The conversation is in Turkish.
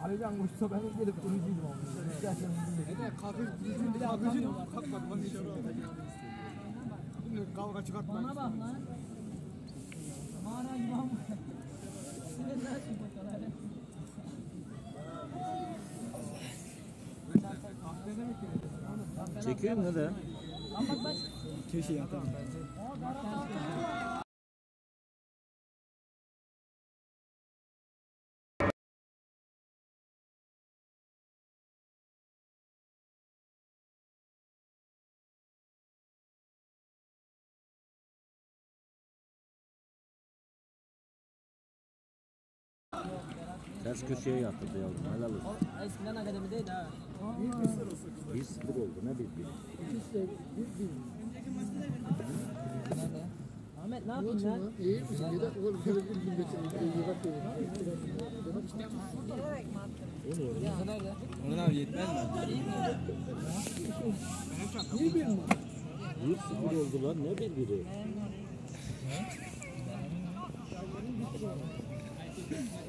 Kaleden koşsa ben gelip durucuydum onu. İstersen Kakıcı kalkmadı. Bak dışarı kavga çıkartmayın. Bana bak lan. Mağara gibi ama. Senin ne işin bakalım? Çekiyorum ne de? Bak bak. Köşeye atalım. Ters köşeye yatırdı yavrum. Helal olsun. Eskiden akademideydi ha. 1-0 oldu ne bileyim. Nerede? Ahmet ne yapayım ya? İyi misin? Yedek olur. Şöyle bir gün geçelim. Yedek olur. Nerede? Orhan abi yetmez mi? İyi bir mi? 1-0 oldular ne birbiri.